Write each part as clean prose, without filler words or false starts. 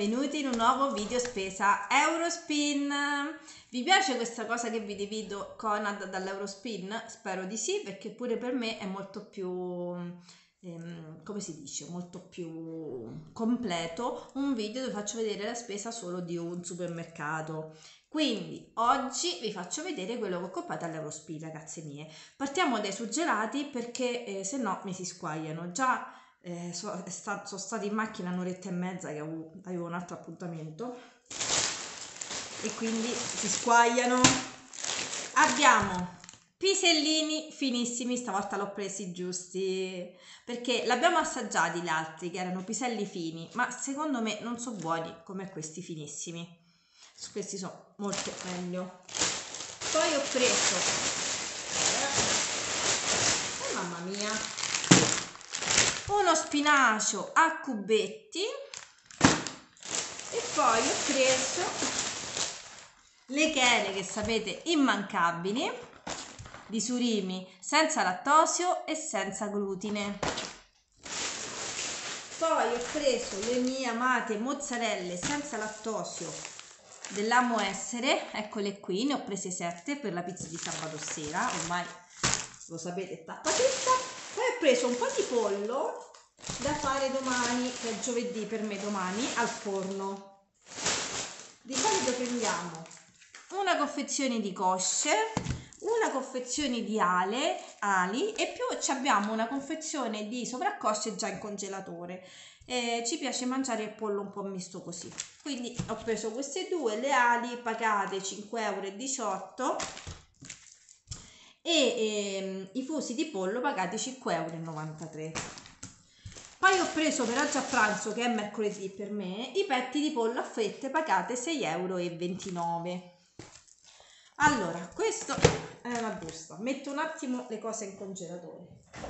benvenuti in un nuovo video spesa Eurospin. Vi piace questa cosa che vi divido Conad dall'Eurospin? Spero di sì, perché pure per me è molto più, come si dice, molto più completo un video dove faccio vedere la spesa solo di un supermercato. Quindi oggi vi faccio vedere quello che ho comprato all'Eurospin, ragazze mie. Partiamo dai surgelati perché se no mi si squagliano. Già sono stata in macchina un'oretta e mezza che avevo un altro appuntamento e quindi si squagliano. Abbiamo pisellini finissimi, stavolta l'ho presi giusti perché l'abbiamo assaggiati gli altri che erano piselli fini, ma secondo me non sono buoni come questi finissimi. Questi sono molto meglio. Poi ho preso mamma mia, uno spinacio a cubetti e poi ho preso le chele che sapete immancabili di surimi senza lattosio e senza glutine. Poi ho preso le mie amate mozzarelle senza lattosio dell'Amo Essere, eccole qui, ne ho prese 7 per la pizza di sabato sera, ormai lo sapete è tappatetta. Poi ho preso un po' di pollo da fare domani, che è giovedì per me domani, al forno. Di solito prendiamo una confezione di cosce, una confezione di ali e più abbiamo una confezione di sovraccosce già in congelatore. Ci piace mangiare il pollo un po' misto così, quindi ho preso queste due, le ali pagate 5,18 € e i fusi di pollo pagati 5,93 €. Poi ho preso per oggi a pranzo, che è mercoledì per me, i petti di pollo a fette pagate 6,29 €. Allora, questo è una busta, metto un attimo le cose in congelatore.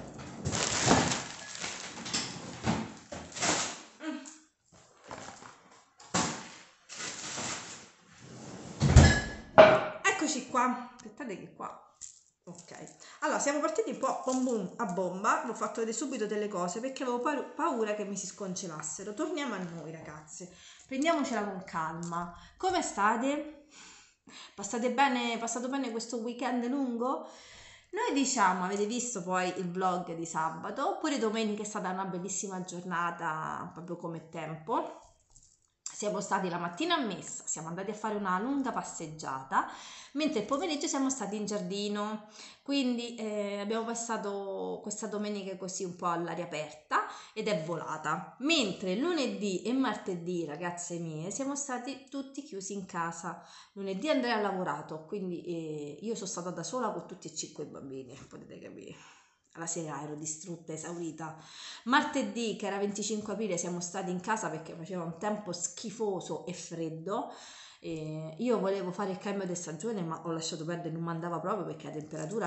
Eccoci qua, aspettate che qua, ok, allora siamo partiti un po' boom boom a bomba, ho fatto vedere subito delle cose perché avevo paura che mi si scongelassero. Torniamo a noi ragazze, prendiamocela con calma. Come state? Passato bene questo weekend lungo? Noi diciamo, avete visto poi il vlog di sabato, oppure domenica è stata una bellissima giornata proprio come tempo. Siamo stati la mattina a messa, siamo andati a fare una lunga passeggiata, mentre il pomeriggio siamo stati in giardino, quindi abbiamo passato questa domenica così un po' all'aria aperta ed è volata. Mentre lunedì e martedì, ragazze mie, siamo stati tutti chiusi in casa. Lunedì Andrea ha lavorato, quindi io sono stata da sola con tutti e 5 i bambini, potete capire. Alla sera ero distrutta, esaurita. Martedì, che era 25 aprile, siamo stati in casa perché faceva un tempo schifoso e freddo. Io volevo fare il cambio di stagione, ma ho lasciato perdere, non mandava proprio perché la temperatura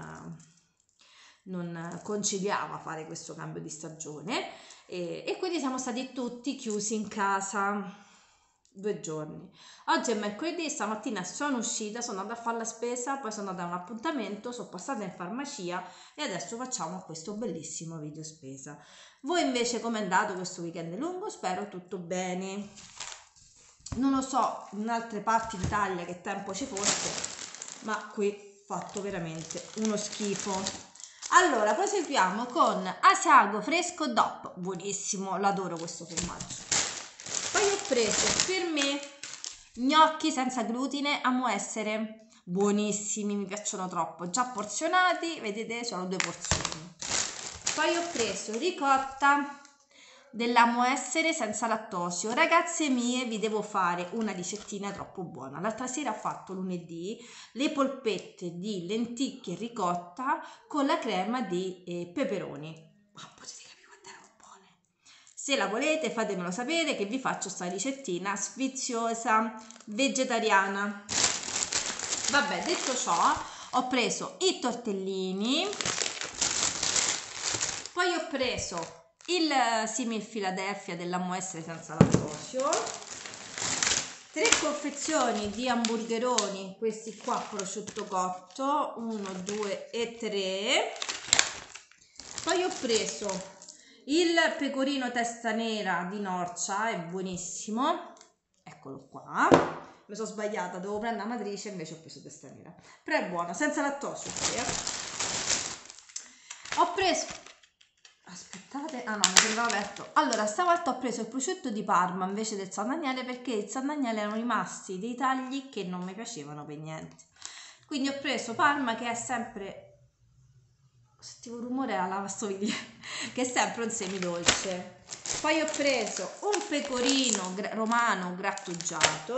non conciliava fare questo cambio di stagione. E quindi siamo stati tutti chiusi in casa 2 giorni. Oggi è mercoledì, stamattina sono uscita, sono andata a fare la spesa, poi sono andata a un appuntamento, sono passata in farmacia e adesso facciamo questo bellissimo video spesa. Voi invece com'è andato questo weekend lungo? Spero tutto bene. Non lo so in altre parti d'Italia che tempo ci fosse, ma qui fatto veramente uno schifo. Allora proseguiamo con Asiago fresco DOP, buonissimo, l'adoro questo formaggio. Poi ho preso per me gnocchi senza glutine Amo Essere, buonissimi, mi piacciono troppo, già porzionati, vedete, sono 2 porzioni. Poi ho preso ricotta dell'Amo Essere senza lattosio. Ragazze mie, vi devo fare una ricettina troppo buona. L'altra sera ho fatto lunedì le polpette di lenticchie e ricotta con la crema di peperoni. Ma potete capire quanto erano buone. Se la volete fatemelo sapere che vi faccio sta ricettina sfiziosa vegetariana. Vabbè, detto ciò, ho preso i tortellini, poi ho preso il simil Philadelphia dell'Amo Essere senza lattosio, 3 confezioni di hamburgeroni, questi qua prosciutto cotto, 1, 2 e 3. Poi ho preso Il pecorino testa nera di Norcia è buonissimo, eccolo qua. Mi sono sbagliata, dovevo prendere la matrice, invece ho preso testa nera, però è buono, senza lattosio. Ho preso, aspettate, ah no, mi sembrava aperto. Allora, stavolta ho preso il prosciutto di Parma invece del San Daniele, perché il San Daniele erano rimasti dei tagli che non mi piacevano per niente, quindi ho preso Parma, che è sempre, sentivo un rumore alla lavastoviglie, che è sempre un semidolce. Poi ho preso un pecorino romano grattugiato,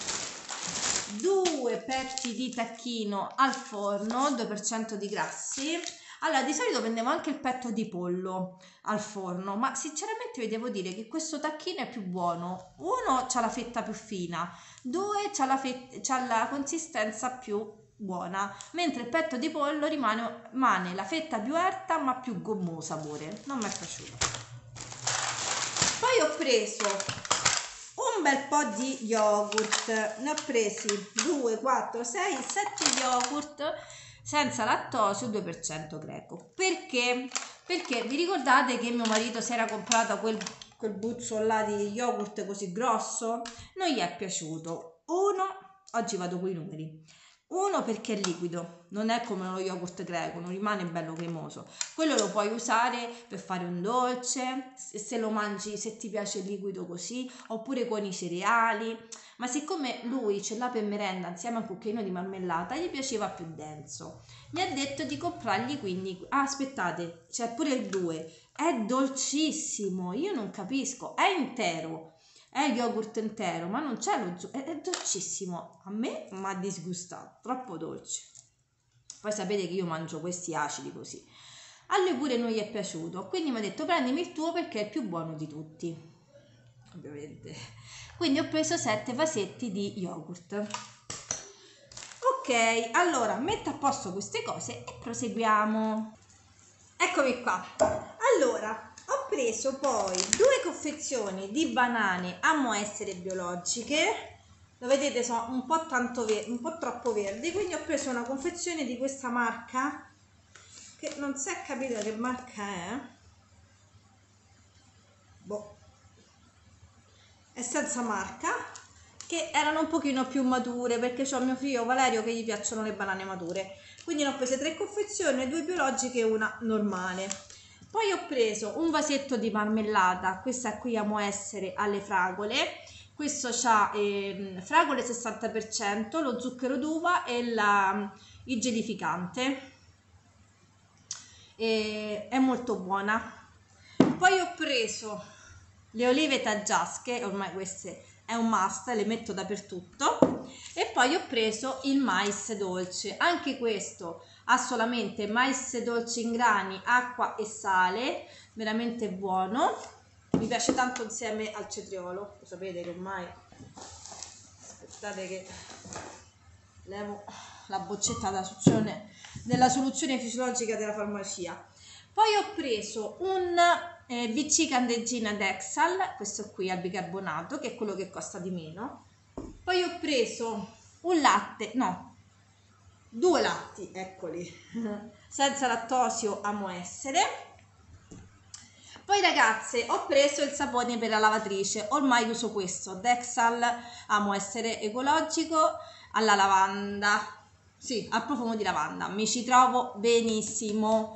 2 petti di tacchino al forno, 2% di grassi. Allora, di solito prendevo anche il petto di pollo al forno, ma sinceramente vi devo dire che questo tacchino è più buono. 1, c'ha la fetta più fina, 2, c'ha la consistenza più buona, mentre il petto di pollo rimane la fetta più erta ma più gommosa pure, non mi è piaciuto. Poi ho preso un bel po' di yogurt, ne ho presi 2, 4, 6, 7 yogurt senza lattosio, 2% greco. Perché? Perché vi ricordate che mio marito si era comprato quel buccio là di yogurt così grosso? Non gli è piaciuto. 1, oggi vado con i numeri. 1, perché è liquido, non è come lo yogurt greco, non rimane bello cremoso. Quello lo puoi usare per fare un dolce, se lo mangi, se ti piace il liquido così, oppure con i cereali. Ma siccome lui ce l'ha per merenda insieme a un cucchiaino di marmellata, gli piaceva più denso. Mi ha detto di comprargli, quindi, aspettate, c'è pure il 2, è dolcissimo, io non capisco, è intero. È yogurt intero, ma non c'è lo zucchero, è dolcissimo. A me mi ha disgustato, troppo dolce. Poi sapete che io mangio questi acidi così. A lui pure non gli è piaciuto, quindi mi ha detto prendimi il tuo perché è il più buono di tutti. Ovviamente. Quindi ho preso 7 vasetti di yogurt. Ok, allora metto a posto queste cose e proseguiamo. Eccomi qua. Allora, ho preso poi 2 confezioni di banane amo essere biologiche. Lo vedete, sono un po' un po' troppo verdi, quindi ho preso una confezione di questa marca che non si è capito che marca è. Boh. È senza marca, che erano un pochino più mature, perché c'ho mio figlio Valerio che gli piacciono le banane mature. Quindi ne ho prese 3 confezioni, 2 biologiche e una normale. Poi ho preso un vasetto di marmellata, questa qui amo essere alle fragole. Questo ha fragole 60%, lo zucchero d'uva e il gelificante. È molto buona. Poi ho preso le olive taggiasche, ormai queste è un must, le metto dappertutto. E poi ho preso il mais dolce, anche questo ha solamente mais dolce in grani, acqua e sale, veramente buono, mi piace tanto insieme al cetriolo, lo sapete che ormai, aspettate che levo la boccetta della soluzione fisiologica della farmacia. Poi ho preso un BC candeggina Dexal, questo qui al bicarbonato, che è quello che costa di meno. Poi ho preso un latte, no, 2 latti, eccoli, senza lattosio amo essere. Poi ragazze, ho preso il sapone per la lavatrice, ormai uso questo, Dexal amo essere ecologico, alla lavanda, sì, al profumo di lavanda, mi ci trovo benissimo.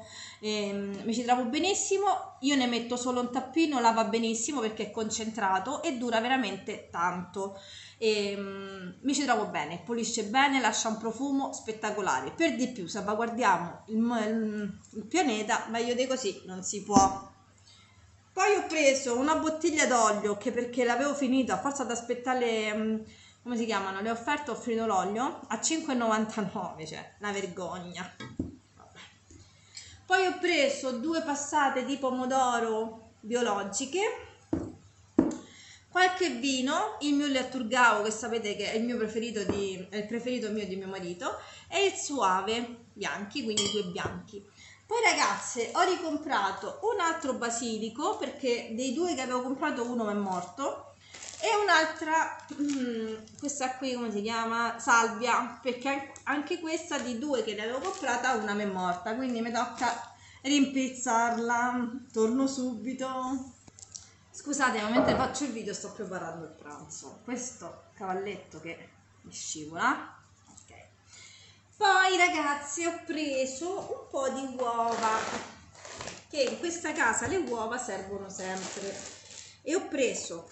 Io ne metto solo un tappino, lava benissimo perché è concentrato e dura veramente tanto. Mi ci trovo bene, pulisce bene, lascia un profumo spettacolare. Per di più salvaguardiamo il pianeta, meglio di così non si può. Poi ho preso una bottiglia d'olio, che perché l'avevo finito, a forza di aspettare come si chiamano, le offerte, ho finito l'olio a 5,99, cioè una vergogna. Vabbè. Poi ho preso 2 passate di pomodoro biologiche, qualche vino, il mio Turgau, che sapete che è il mio preferito, è il preferito mio di mio marito, e il Soave bianchi, quindi 2 bianchi. Poi ragazze, ho ricomprato un altro basilico, perché dei 2 che avevo comprato uno è morto, e un'altra, questa qui come si chiama? Salvia, perché anche questa di 2 che ne avevo comprata una mi è morta, quindi mi tocca rimpizzarla. Torno subito. Scusate, ma mentre faccio il video sto preparando il pranzo. Questo cavalletto che mi scivola. Ok. Poi ragazzi ho preso un po' di uova, che in questa casa le uova servono sempre, e ho preso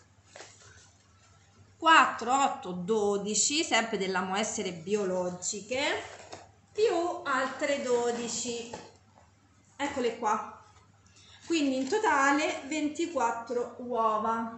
4, 8, 12, sempre dell'Amo Essere biologiche, più altre 12, eccole qua. Quindi in totale 24 uova.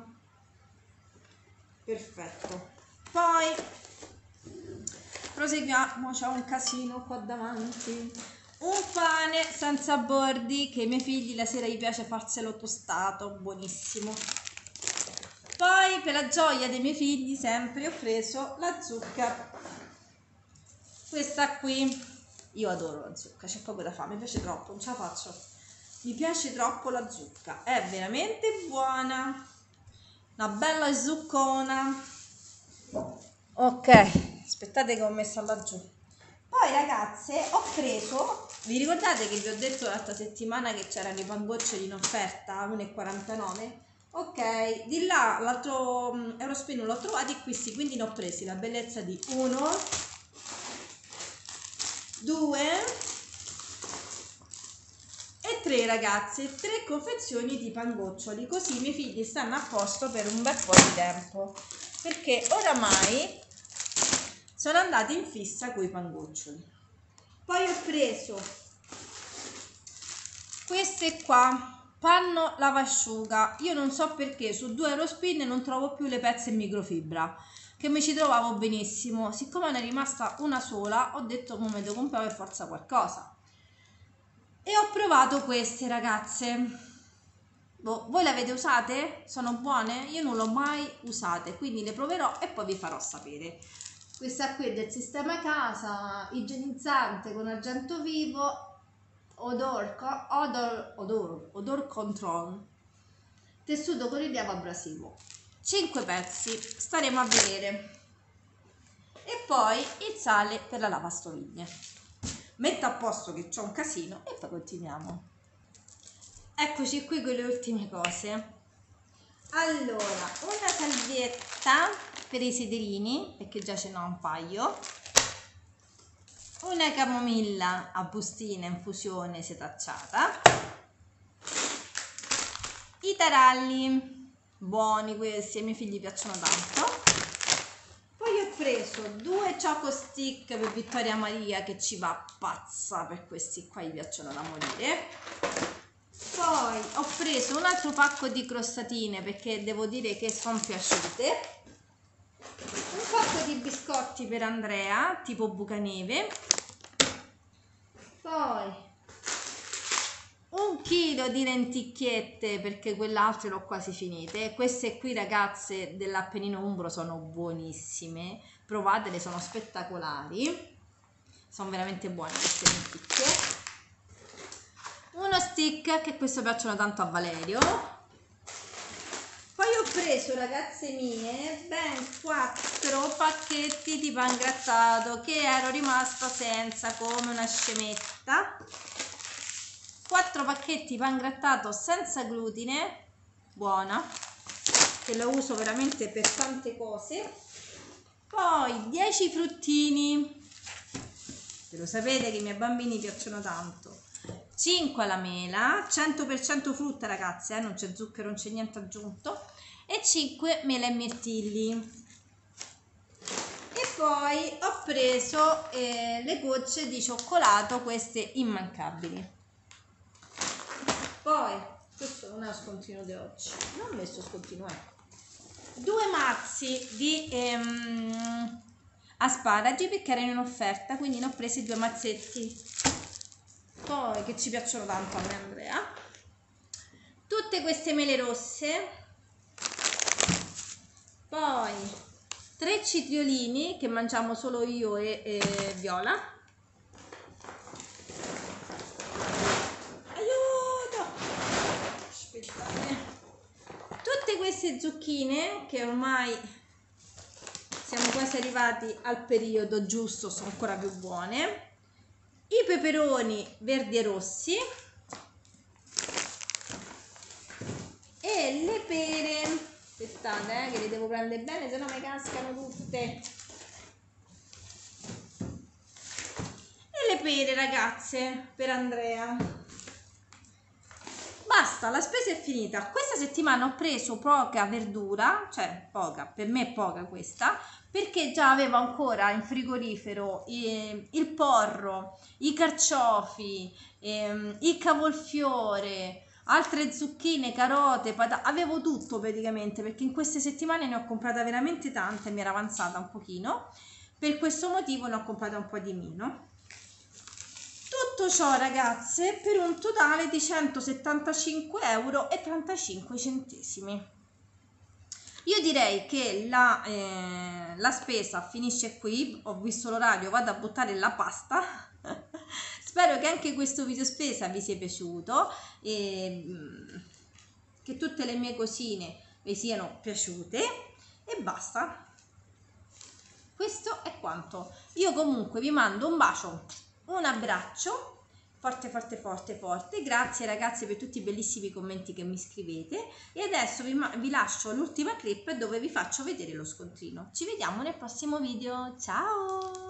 Perfetto. Poi proseguiamo, c'è un casino qua davanti. Un pane senza bordi che ai miei figli la sera gli piace farselo tostato, buonissimo. Poi per la gioia dei miei figli sempre ho preso la zucca. Questa qui, io adoro la zucca, c'è poco da fare, mi piace troppo, non ce la faccio. Mi piace troppo la zucca, è veramente buona, una bella zuccona. Ok, aspettate che ho messo laggiù. Poi ragazze ho preso, vi ricordate che vi ho detto l'altra settimana che c'erano i pangoccioli in offerta a 1,49? Ok, di là l'altro Eurospin l'ho trovati questi, quindi ne ho presi la bellezza di 1, 2 e 3 ragazze, 3 confezioni di pangoccioli, così i miei figli stanno a posto per un bel po' di tempo, perché oramai sono andati in fissa con i pangoccioli. Poi ho preso queste qua, panno lavasciuga. Io non so perché su 2 Eurospin non trovo più le pezze in microfibra, che mi ci trovavo benissimo. Siccome ne è rimasta una sola, ho detto come devo comprare per forza qualcosa. E ho provato queste ragazze. Voi le avete usate? Sono buone? Io non le ho mai usate, quindi le proverò e poi vi farò sapere. Questa qui è del Sistema Casa, igienizzante con argento vivo, odor control, tessuto con rilievo abrasivo. 5 pezzi, staremo a vedere. E poi il sale per la lavastoviglie. Metto a posto che c'ho un casino e poi continuiamo. Eccoci qui con le ultime cose. Allora, una salvietta per i sederini, perché già ce n'ho un paio, una camomilla a bustina infusione setacciata, i taralli, buoni questi, ai miei figli piacciono tanto. Poi ho preso 2 choco stick per Vittoria Maria, che ci va pazza per questi qua, gli piacciono da morire. Poi ho preso un altro pacco di crostatine, perché devo dire che sono piaciute. Un pacco di biscotti per Andrea, tipo Bucaneve. Poi 1 chilo di lenticchiette, perché quell'altro l'ho quasi finite. Queste qui ragazze dell'Appennino Umbro sono buonissime, provatele, sono spettacolari, sono veramente buone queste lenticchie. Uno stick, che questo piacciono tanto a Valerio. Poi ho preso ragazze mie ben 4 pacchetti di pangrattato, che ero rimasta senza come una scemetta. 4 pacchetti pangrattato senza glutine, buona, che lo uso veramente per tante cose. Poi 10 fruttini, che lo sapete che ai miei bambini piacciono tanto. 5 alla mela, 100% frutta ragazze, non c'è zucchero, non c'è niente aggiunto, e 5 mele e mirtilli. E poi ho preso le gocce di cioccolato, queste immancabili. Poi, questo non è scontinuo di oggi, non ho messo scontinuo, 2 mazzi di asparagi, perché erano in offerta, quindi ne ho presi 2 mazzetti. Poi, che ci piacciono tanto a me e Andrea, tutte queste mele rosse. Poi 3 citriolini che mangiamo solo io e Viola. Aiuto! Aspettate. Tutte queste zucchine, che ormai siamo quasi arrivati al periodo giusto, sono ancora più buone. I peperoni verdi e rossi, pere, aspettate che le devo prendere bene, se no mi cascano tutte. E le pere, ragazze, per Andrea. Basta, la spesa è finita. Questa settimana ho preso poca verdura, cioè poca, per me è poca questa, perché già avevo ancora in frigorifero il porro, i carciofi, il cavolfiore, altre zucchine, carote, patate, avevo tutto praticamente, perché in queste settimane ne ho comprata veramente tante, mi era avanzata un pochino, per questo motivo ne ho comprata un po' di meno. Tutto ciò, ragazze, per un totale di 175,35 €. Io direi che la spesa finisce qui. Ho visto l'orario, vado a buttare la pasta. Spero che anche questo video spesa vi sia piaciuto e che tutte le mie cosine vi siano piaciute, e basta. Questo è quanto. Io comunque vi mando un bacio, un abbraccio forte forte forte forte. Grazie ragazzi per tutti i bellissimi commenti che mi scrivete, e adesso vi lascio l'ultima clip dove vi faccio vedere lo scontrino. Ci vediamo nel prossimo video, ciao!